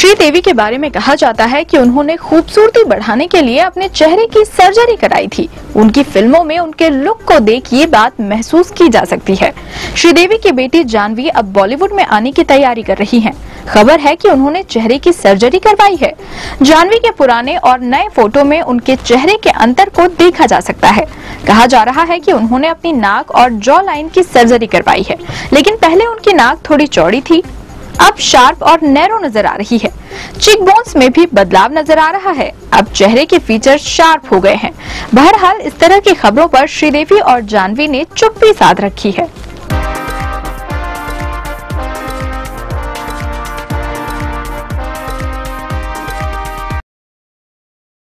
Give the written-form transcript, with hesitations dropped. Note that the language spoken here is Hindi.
श्रीदेवी के बारे में कहा जाता है कि उन्होंने खूबसूरती बढ़ाने के लिए अपने चेहरे की सर्जरी कराई थी। उनकी फिल्मों में उनके लुक को देख ये बात महसूस की जा सकती है। श्रीदेवी की बेटी जाह्नवी अब बॉलीवुड में आने की तैयारी कर रही हैं। खबर है कि उन्होंने चेहरे की सर्जरी करवाई है। जाह्नवी के पुराने और नए फोटो में उनके चेहरे के अंतर को देखा जा सकता है। कहा जा रहा है कि उन्होंने अपनी नाक और जॉ लाइन की सर्जरी करवाई है, लेकिन पहले उनकी नाक थोड़ी चौड़ी थी, अब शार्प और नैरो नजर आ रही है। चिक बोन्स में भी बदलाव नजर आ रहा है। अब चेहरे के फीचर शार्प हो गए हैं। बहरहाल इस तरह की खबरों पर श्रीदेवी और जाह्नवी ने चुप्पी साध रखी है।